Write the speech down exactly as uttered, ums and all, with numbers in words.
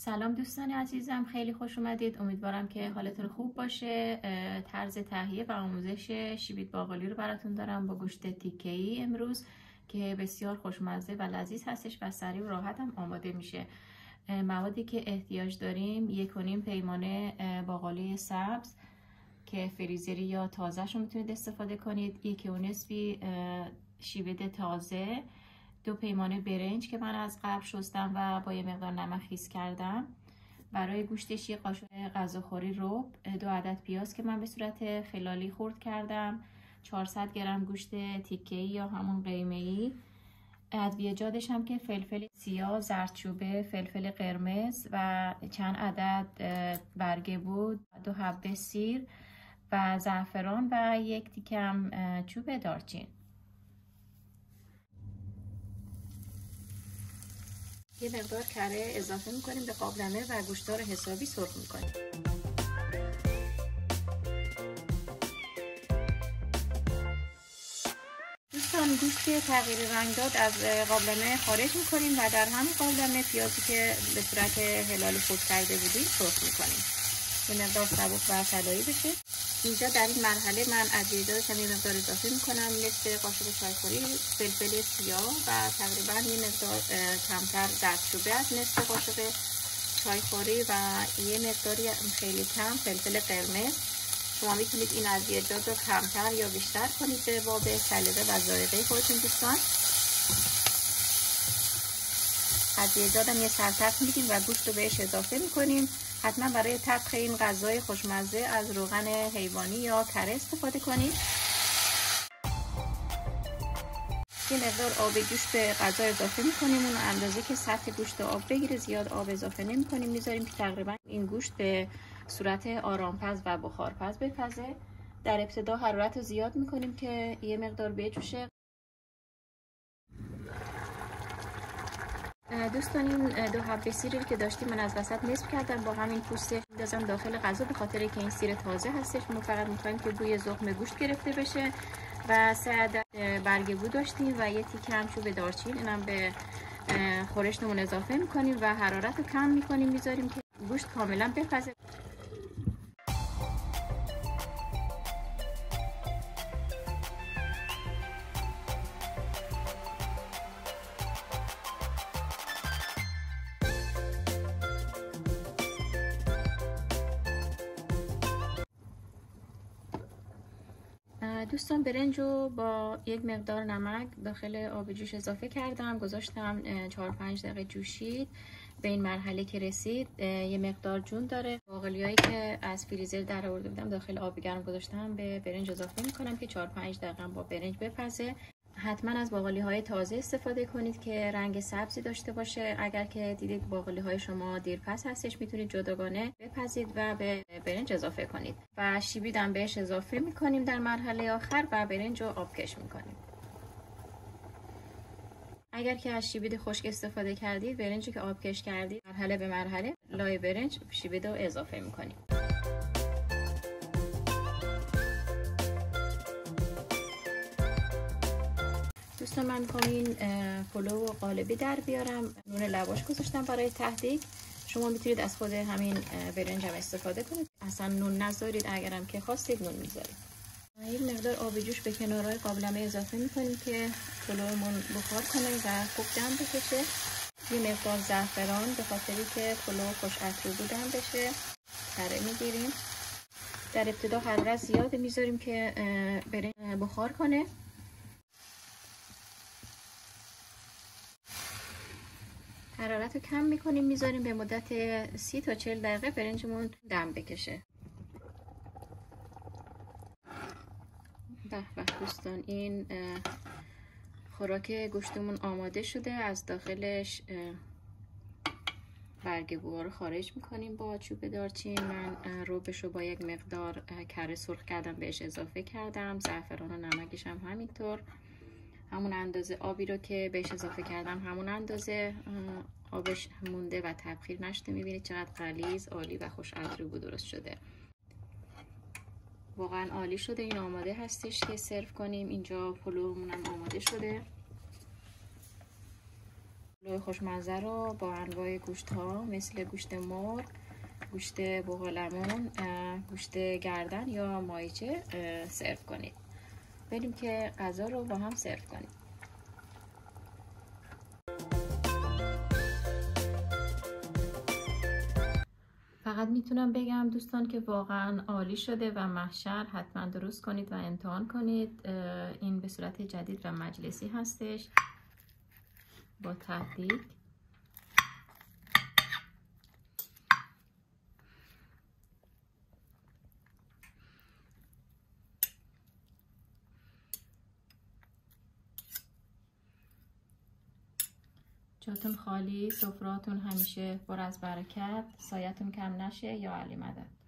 سلام دوستان عزیزم، خیلی خوش اومدید. امیدوارم که حالتون خوب باشه. طرز تهیه و آموزش شیبید باقالی رو براتون دارم با گوشت تیکه‌ای امروز که بسیار خوشمزه و لذیذ هستش و سریع و راحت هم آماده میشه. موادی که احتیاج داریم: یک و نیم پیمانه باقالی سبز که فریزری یا تازه‌شو میتونید استفاده کنید، یک و نصفی شیبید تازه، دو پیمانه برنج که من از قبل شستم و با یه مقدار نمک خیس کردم. برای گوشتش یک قاشق غذاخوری رب، دو عدد پیاز که من به صورت خلالی خرد کردم، چهارصد گرم گوشت تیکه‌ای یا همون قیمه‌ای. ادویه‌جاتش هم که فلفل سیاه، زردچوبه، فلفل قرمز و چند عدد برگه بود، دو حبه سیر و زعفران و یک تیکم چوب دارچین. یه مقدار کره اضافه میکنیم به قابلمه و گوشت‌ها رو حسابی سرخ میکنیم. دوستان، گوشت که تغییر رنگ داد از قابلمه خارج میکنیم و در همین قابلمه پیازی که به صورت هلالی خرد کرده بودیم سرخ میکنیم. یه مقدار سبک و طلایی بشه. اینجا در این مرحله من ادویه‌جاتش هم یه مقدار اضافه میکنم، مثل قاشق چایخوری فلفل سیاه و تقریبا یه مقدار کمتر زردچوبه از نصف قاشق چایخوری و یه مقداری خیلی کم فلفل قرمز. شما میتونید این ادویه‌جات رو کمتر یا بیشتر کنید به باب سلیقه و ذائقه خودتون. دوستان، ادویه‌جات هم یه سرتق میدیم و گوشت رو بهش اضافه میکنیم. حتما برای طبخ این غذای خوشمزه از روغن حیوانی یا کره استفاده کنید. یه مقدار آب گوشت به غذا اضافه میکنیم، اون اندازه که سطح گوشت آب بگیره. زیاد آب اضافه نمیکنیم، میذاریم که تقریبا این گوشت به صورت آرامپز و بخارپز بپزه. در ابتدا حرارت رو زیاد میکنیم که یه مقدار بجوشه. دوستان، این دو حبه سیری که داشتیم من از وسط نصف کردم، با همین پوستش میندازم داخل غذا، به خاطر که این سیر تازه هستش. ما فقط میخوایم که بوی ذوق گوشت گرفته بشه. و سه عدد برگه بود داشتیم و یه تیکه هم چوب دارچین، اینم به خورشتمون اضافه میکنیم و حرارت رو کم میکنیم، میذاریم که گوشت کاملا بپزه. دوستان، برنج رو با یک مقدار نمک داخل آب جوش اضافه کردم، گذاشتم چهار پنج دقیقه جوشید. به این مرحله که رسید یه مقدار جون داره. باقالیایی که از فریزر در آورده بودم داخل آب گرم گذاشتم، به برنج اضافه میکنم که چهار پنج دقیقه با برنج بپزه. حتما از باقالی های تازه استفاده کنید که رنگ سبزی داشته باشه. اگر که دیدید باقالی های شما دیرپز هستش، میتونید جداگانه بپزید و به برنج اضافه کنید و شیبید هم بهش اضافه میکنیم در مرحله آخر و برنج رو آبکش میکنیم. اگر که از شیبید خشک استفاده کردید، برنجی که آبکش کردید، مرحله به مرحله لای برنج شیبید رو اضافه میکنیم. دوستان، من میخوام این پلو قالبی در بیارم. نون لواش گذاشتم برای تهدیگ. شما میتونید از خود همین برنج هم استفاده کنید، اصلا نون نذارید. اگرم که خواستید نون میذارید. این مقدار آب جوش به کنارهای قابلمه اضافه میکنیم که پلومون بخار کنه و خوب دم بکشه. یه مقدار زعفران به خاطری که پلو خوش عطر بودن بشه کره میگیریم. در ابتدا حرارت زیاد میذاریم که برنج بخار کنه. حرارت رو کم میکنیم، میذاریم به مدت سی تا چهل دقیقه برنجمون دم بکشه. به به دوستان، این خوراک گوشتمون آماده شده. از داخلش برگ بوها رو خارج میکنیم با چوب دارچین. من ربش رو با یک مقدار کره سرخ کردم بهش اضافه کردم. زعفران و نمکش هم همینطور، همون اندازه آبی رو که بهش اضافه کردم همون اندازه آبش مونده و تبخیر نشده. میبینید چقدر غلیظ، عالی و خوش عطر بود درست شده. واقعا عالی شده. این آماده هستش که سرو کنیم. اینجا پلومون هم آماده شده. پلو خوشمزه رو با انواع گوشت ها مثل گوشت مرغ، گوشت بوقلمون، گوشت گردن یا ماهیچه سرو کنید. بریم که غذا رو با هم سرو کنیم. فقط میتونم بگم دوستان که واقعا عالی شده و محشر حتما درست کنید و امتحان کنید. این به صورت جدید و مجلسی هستش با تهدید. جاتون خالی، سفراتون همیشه پر از برکت، سایتون کم نشه. یا علی مدد.